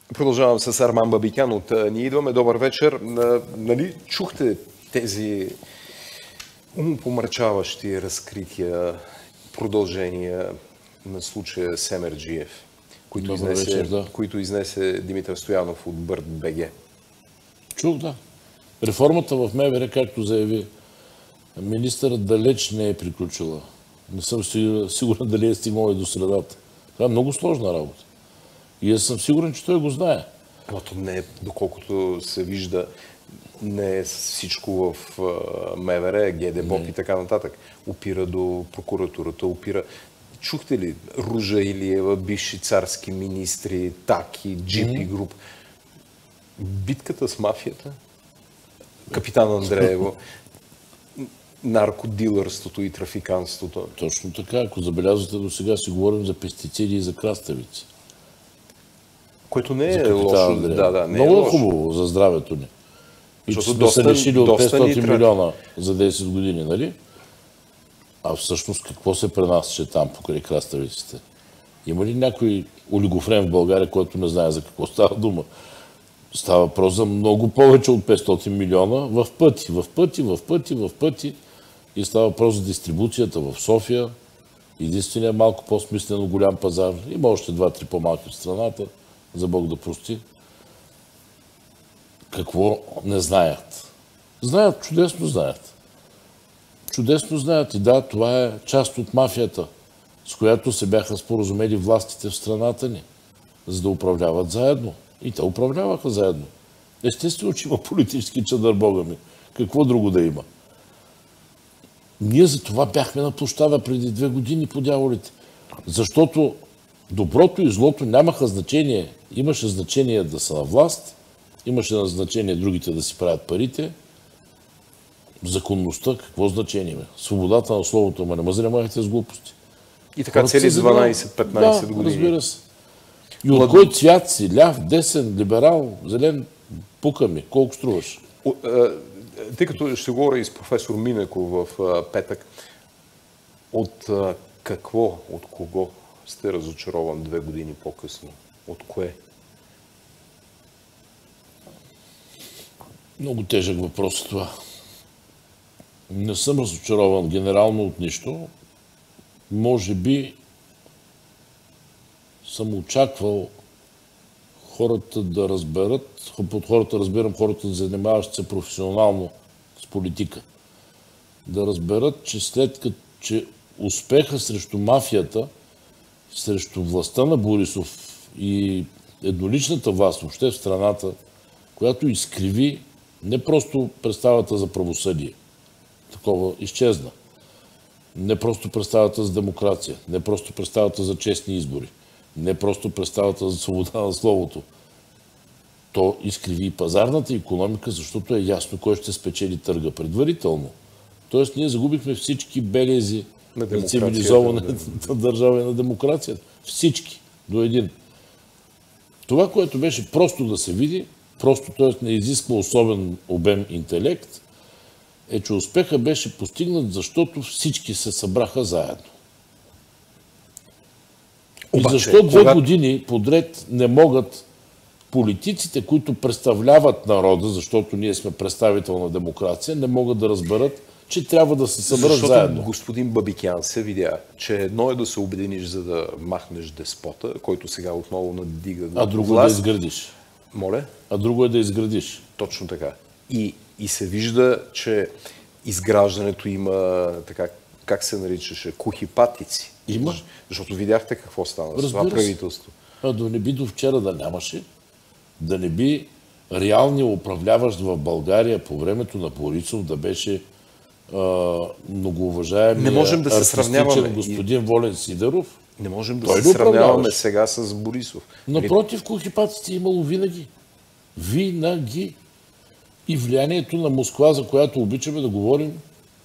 Продължавам с Арман Бабикян от Ние идваме. Добър вечер. Нали чухте тези умопомрачаващи разкрития, продължения на случая Семерджиев, които изнесе Димитър Стоянов от Бърт БГ? Чух, да. Реформата в МВР, както заяви министърът, далеч не е приключила. Не съм сигурен дали е стигнал и до средата. Това е много сложна работа. И аз съм сигурен, че той го знае. Но не е, доколкото се вижда, не е всичко в МВР, ГДБОП и така нататък. Опира до прокуратурата, опира... Чухте ли Ружа Илиева, бивши царски министри, Таки, Джипи груп? Битката с мафията? Капитан Андреево, наркодилърството и трафиканството. Точно така. Ако забелязвате, до сега си говорим за пестициди и за краставици. Което не е лошо. Да, не много е хубаво за здравето ни. И че сме се лишили от 500 милиона за 10 години, нали? А всъщност какво се пренасяше там покрай краставиците? Има ли някой олигофрен в България, който не знае за какво става дума? Става въпрос за много повече от 500 милиона в пъти. И става въпрос за дистрибуцията в София. Единственият малко по-смислено голям пазар. Има още 2-3 по-малки в страната. За Бог да прости. Какво не знаят? Знаят, чудесно знаят. Чудесно знаят. И да, това е част от мафията, с която се бяха споразумели властите в страната ни, за да управляват заедно. И те управляваха заедно. Естествено, че има политически чадър, Бога ми. Какво друго да има? Ние за това бяхме на площада преди 2 години по дяволите. Защото доброто и злото нямаха значение. Имаше значение да са на власт, имаше значение другите да си правят парите. Законността, какво значение има? Свободата на словото, ама не ме занимавайте с глупости. И така цели 12-15 години. Разбира се. И от кой цвят си? Ляв, десен, либерал, зелен? Пука ми. Колко струваш? Тъй като ще говоря и с професор Минеков в петък, от какво, от кого сте разочарован 2 години по-късно? От кое? Много тежък въпрос е това. Не съм разочарован генерално от нищо. Може би съм очаквал хората да разберат, под хората разбирам хората, занимаващи се професионално с политика, да разберат, че след като успеха срещу мафията, срещу властта на Борисов и едноличната власт въобще в страната, която изкриви не просто представата за правосъдие, такова изчезна, не просто представата за демокрация, не просто представата за честни избори, не просто представата за свобода на словото. То изкриви и пазарната икономика, защото е ясно кой ще спечели търга предварително. Тоест ние загубихме всички белези на цивилизованата държава и на демокрацията. Всички. До един. Това, което беше просто да се види, просто т.е. не изисква особен обем интелект, е, че успеха беше постигнат, защото всички се събраха заедно. И защо 2 години подред не могат политиците, които представляват народа, защото ние сме представителна демокрация, не могат да разберат, че трябва да се съберат заедно. Защото господин Бабикян се видя, че едно е да се обединиш, за да махнеш деспота, който сега отново надига власт. А друго е да изградиш. Моля? А друго е да изградиш. Точно така. И се вижда, че изграждането има, така, как се наричаше, кухипатици. Има. Защото видяхте какво стана с това правителство. А да не би до вчера да нямаше, да не би реалният управляващ в България по времето на Борисов да беше многоуважаемия артистичен господин Волен Сидеров. Не можем да се сравняваме сега с Борисов. Напротив, кухипатици имало винаги. Винаги. И влиянието на Москва, за която обичаме да говорим,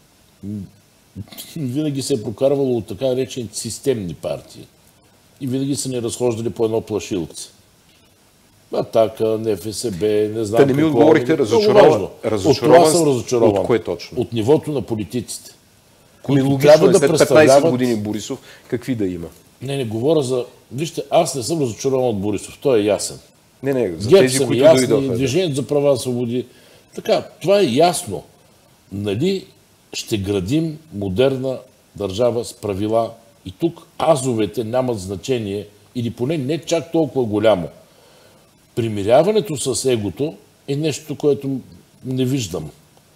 винаги се е прокарвало от така наречените системни партии. И винаги са ни разхождали по едно плашилце. Атака, НФСБ, не знам какво. Да не ми отговорихте, разочарован. От това съм разочарован. От кое точно? От нивото на политиците. Които трябва да представляват... След 15 години Борисов, какви да има? Не говоря за... Вижте, аз не съм разочарован от Борисов. Той е ясен. Не, за ГЕРБ тези, са които ясни, дойдоха. Движението за права и свободи. Така, това е ясно. Нали ще градим модерна държава с правила и тук азовете нямат значение или поне не чак толкова голямо. Примиряването с егото е нещо, което не виждам.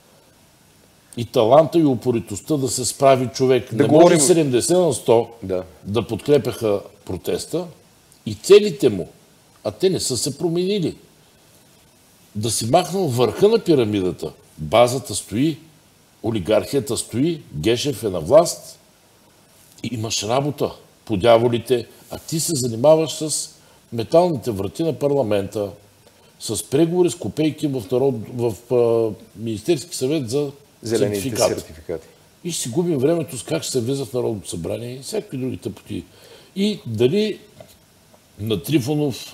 И таланта и упоритостта да се справи човек. Не може 70 на 100 да подкрепяха протеста и целите му, а те не са се променили. Да си махнал върха на пирамидата. Базата стои, олигархията стои, Гешев е на власт и имаш работа по дяволите, а ти се занимаваш с металните врати на парламента, с преговори с копейки в Министерски съвет за сертификати. И ще си губим времето с как ще се влиза в Народното събрание и всякакви други тъпоти. И дали на Трифонов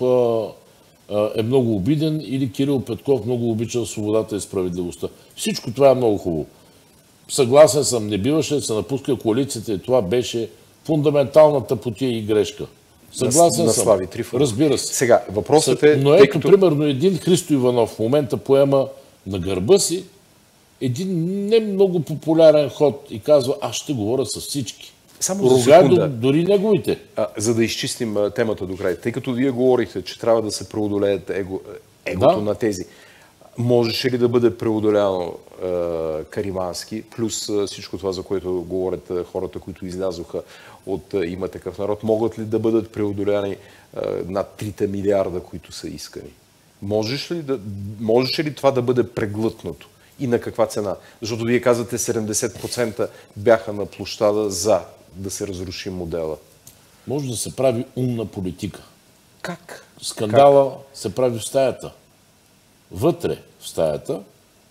е много обиден или Кирил Петков много обича свободата и справедливостта. Всичко това е много хубаво. Съгласен съм, не биваше да се напуска коалицията и това беше фундаменталната потия и грешка. Съгласен съм. Слави Трифонов. Разбира се. Сега, въпросът е... Но ето, примерно, един Христо Иванов в момента поема на гърба си един не много популярен ход и казва, аз ще говоря с всички. Само за секунда. Дори неговите. За да изчистим темата до край. Тъй като вие говорихте, че трябва да се преодолеят егото на тези. Можеше ли да бъде преодоляно Каримански, плюс всичко това, за което говорят хората, които излязоха от Има такъв народ, могат ли да бъдат преодоляни над 3 милиарда, които са искани? Можеше ли това да бъде преглътнато? И на каква цена? Защото вие казвате 70% бяха на площада за да се разруши модела. Може да се прави умна политика. Как? Скандала се прави в стаята. Вътре в стаята,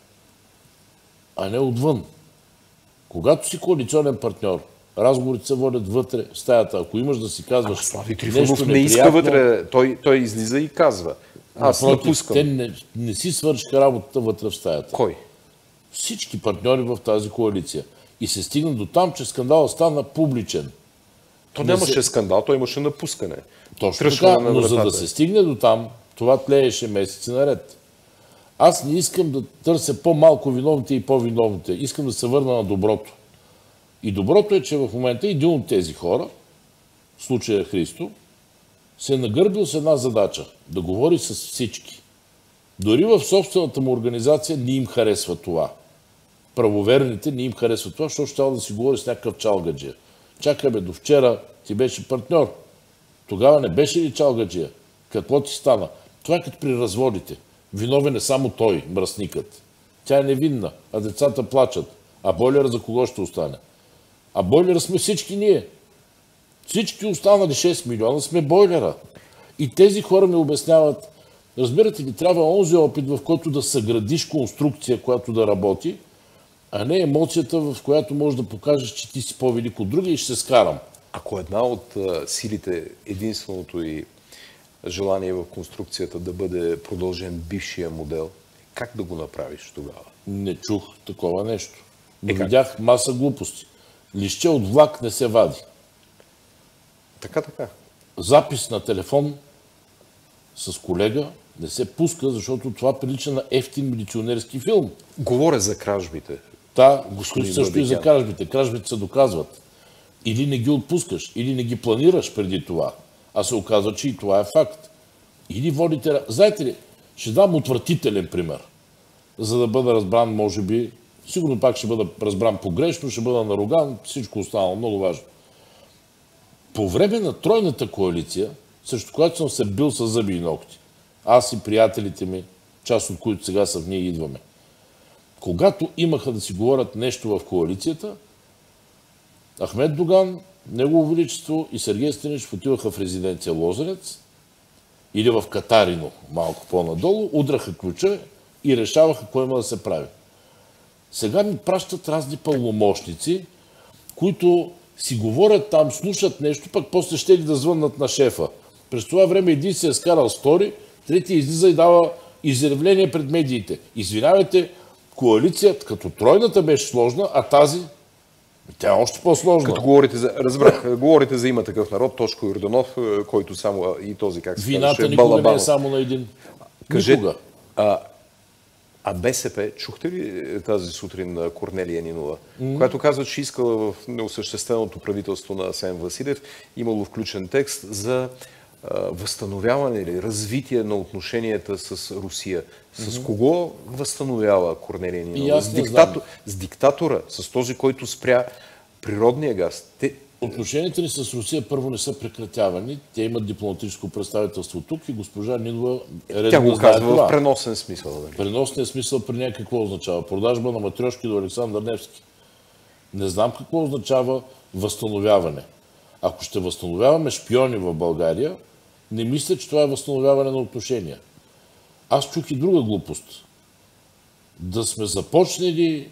а не отвън. Когато си коалиционен партньор, разговорите се водят вътре в стаята. Ако имаш да си казваш Слави Трифонов не иска вътре. Той излиза и казва. Аз напускам. Те не си свършиха работата вътре в стаята. Кой? Всички партньори в тази коалиция. И се стигна до там, че скандалът стана публичен. То нямаше скандал, той имаше напускане. Точно така, но за да се стигне до там, това тлееше месеци наред. Аз не искам да търся по-малко виновните и по-виновните. Искам да се върна на доброто. И доброто е, че в момента един от тези хора, в случая Христо, се е нагърбил с една задача – да говори с всички. Дори в собствената му организация не им харесва това. Правоверните не им харесва това, защото ще да си говори с някакъв чалгаджия. Чакаме до вчера, ти беше партньор. Тогава не беше ли чалгаджия? Какво ти стана? Това е като при разводите. Виновен е само той, мръсникът. Тя е невинна, а децата плачат. А бойлера за кого ще остане? А бойлера сме всички ние. Всички останали 6 милиона сме бойлера. И тези хора ми обясняват, разбирате ли, трябва онзи опит, в който да съградиш конструкция, която да работи, а не емоцията, в която можеш да покажеш, че ти си по-велик от други и ще се скарам. Ако една от силите, единственото и желание в конструкцията да бъде продължен бившия модел, как да го направиш тогава? Не чух такова нещо. Но видях маса глупости. Лище от влак не се вади. Така. Запис на телефон с колега не се пуска, защото това прилича на ефтин милиционерски филм. Говоря за кражбите. Да, също и за кражбите. Кражбите се доказват. Или не ги отпускаш, или не ги планираш преди това. А се оказва, че и това е факт. Или водите... Знаете ли, ще дам отвратителен пример. За да бъда разбран, може би, сигурно пак ще бъда разбран погрешно, ще бъда наруган, всичко останало, много важно. По време на тройната коалиция, срещу която съм се бил с зъби и ногти, аз и приятелите ми, част от които сега са в ние идваме, когато имаха да си говорят нещо в коалицията, Ахмед Доган, Негово Величество и Сергей Станишев отиваха в резиденция Лозенец или в Катарино, малко по-надолу, удраха ключа и решаваха кое има да се прави. Сега ми пращат разни пълномощници, които си говорят там, слушат нещо, пък после ще ли да звъннат на шефа. През това време един се е скарал стори, трети излиза и дава изявление пред медиите. Извинявайте, коалицията, като тройната беше сложна, а тази Тя е още по-сложна. Като говорите за... Разбрах, говорите за Има такъв народ, Тошко Йорданов, който само и този, как се Вината казваше, никога Балабанов. не е само на един. Кажете, Никога. А БСП, чухте ли тази сутрин на Корнелия Нинова, която казва, че искала в неосъщественото правителство на Асен Василев, имало включен текст за възстановяване или развитие на отношенията с Русия. С кого възстановява Корнелия Нинова? С диктатора, с този, който спря природния газ. Отношенията ни с Русия първо не са прекратявани. Те имат дипломатическо представителство тук и госпожа Нинова е редно. Тя го казва в преносен смисъл. Дали? Преносният смисъл при нея какво означава? Продажба на матрешки до Александър Невски. Не знам какво означава възстановяване. Ако ще възстановяваме шпиони в България, не мисля, че това е възстановяване на отношения. Аз чух и друга глупост. Да сме започнали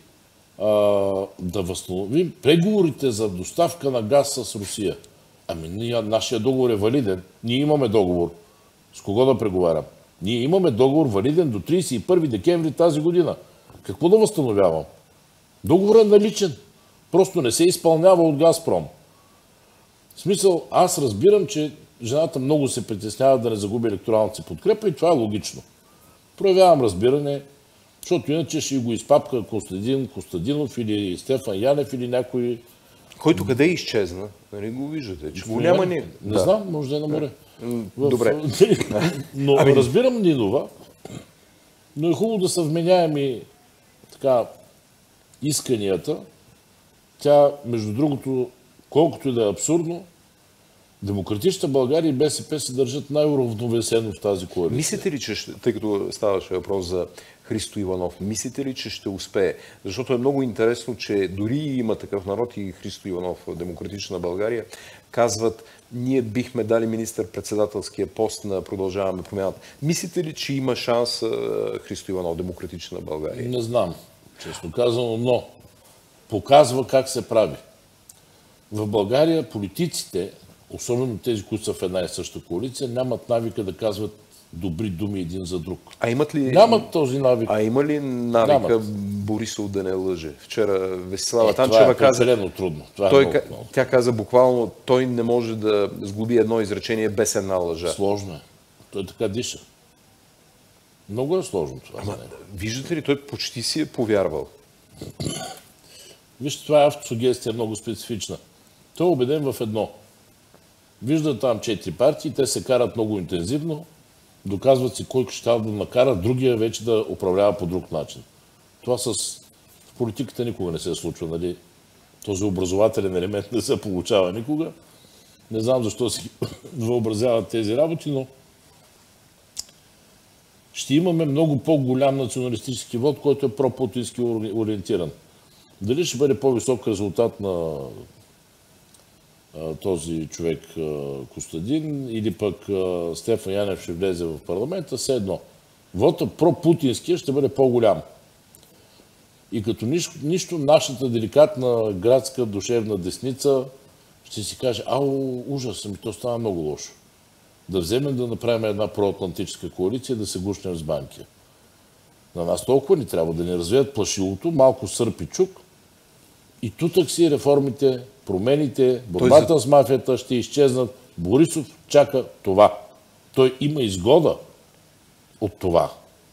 да възстановим преговорите за доставка на газ с Русия. Нашия договор е валиден. Ние имаме договор. С кого да преговарям? Ние имаме договор валиден до 31 декември тази година. Какво да възстановявам? Договорът е наличен. Просто не се изпълнява от Газпром. В смисъл, аз разбирам, че жената много се притеснява да не загуби електоралната си подкрепа и това е логично. Проявявам разбиране, защото иначе ще го изпапка Костадин Костадинов или Стефан Янев или някой... Който къде изчезна? Нали го виждате? Че го няма ни... Не знам, може да е на море. Добре. Но разбирам Нинова, но е хубаво да са вменяеми така исканията. Тя, между другото, колкото и да е абсурдно, Демократична България и БСП се държат най-уравновесено в тази коалиция. Мислите ли, че, тъй като ставаше въпрос за Христо Иванов, мислите ли, че ще успее? Защото е много интересно, че дори Има такъв народ и Христо Иванов в Демократична България казват, ние бихме дали министър-председателския пост на Продължаваме промяната. Мислите ли, че има шанс Христо Иванов, Демократична България? Не знам, честно казано, но показва как се прави. В България политиците, особено тези, които са в една и съща коалиция, нямат навика да казват добри думи един за друг. А имат ли... Нямат този навик. А има ли навика Борисов да не лъже? Вчера Весислава Танчева каза... Това е трудно. Тя каза буквално, той не може да сглоби едно изречение без една лъжа. Сложно е. Той така диша. Много е сложно това. Виждате ли, той почти си е повярвал. Вижте, това автосугестия е много специфична. Той е убеден в едно. Вижда там 4 партии, те се карат много интензивно, доказват си кой ще да накара, другия вече да управлява по друг начин. Това в политиката никога не се случва, нали? Този образователен елемент не се получава никога. Не знам защо си въобразяват тези работи, но ще имаме много по-голям националистически вод, който е пропутински ориентиран. Дали ще бъде по-висок резултат на този човек Костадин или пък Стефан Янев ще влезе в парламента, все едно. Вота пропутинския ще бъде по-голям. И като нищо нашата деликатна градска душевна десница ще си каже, ужас, то става много лошо. Да вземем да направим една проатлантическа коалиция, да се гушнем с Банкя. На нас толкова ни трябва да ни развият плашилото, малко сърп и чук. И тутък си реформите, промените, борбата с мафията ще изчезнат. Борисов чака това. Той има изгода от това.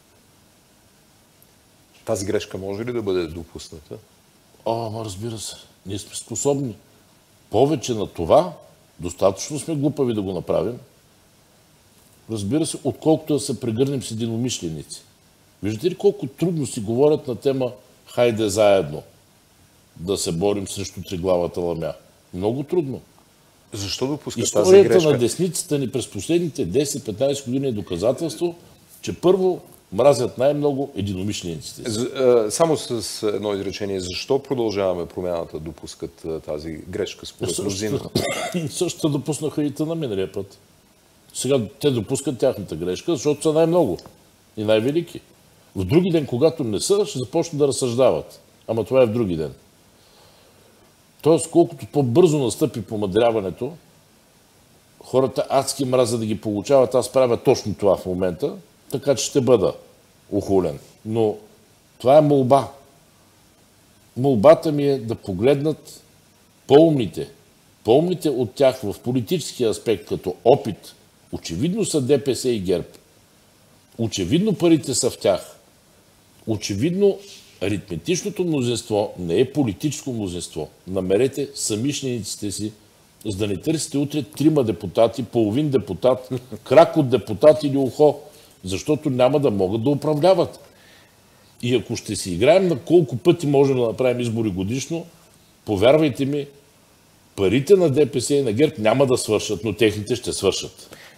Тази грешка може ли да бъде допусната? Разбира се. Ние сме способни. Повече на това, достатъчно сме глупави да го направим. Разбира се, отколкото да се прегърнем с единомишленици. Виждате ли колко трудно си говорят на тема хайде заедно да се борим срещу триглавата ламя? Много трудно. Защо допускат тази грешка? Историята на десницата ни през последните 10-15 години е доказателство, че първо мразят най-много единомишлениците. Само с едно изречение, защо Продължаваме промяната допускат тази грешка според мнозина? Същото допуснаха и на миналия път. Сега те допускат тяхната грешка, защото са най-много и най-велики. В други ден, когато не са, ще започнат да разсъждават. Ама това е в други ден. Тоест, колкото по-бързо настъпи помадряването, хората адски мразят да ги получават. Аз правя точно това в момента, така че ще бъда ухулен. Но това е молба. Молбата ми е да погледнат по-умните от тях в политическия аспект като опит, очевидно са ДПС и ГЕРБ. Очевидно парите са в тях. Очевидно аритметичното мнозинство не е политическо мнозинство. Намерете самишлениците си, за да не търсите утре 3 депутати, половин депутат, крак от депутат или ухо, защото няма да могат да управляват. И ако ще си играем на колко пъти можем да направим избори годишно, повярвайте ми, парите на ДПС и на ГЕРБ няма да свършат, но техните ще свършат.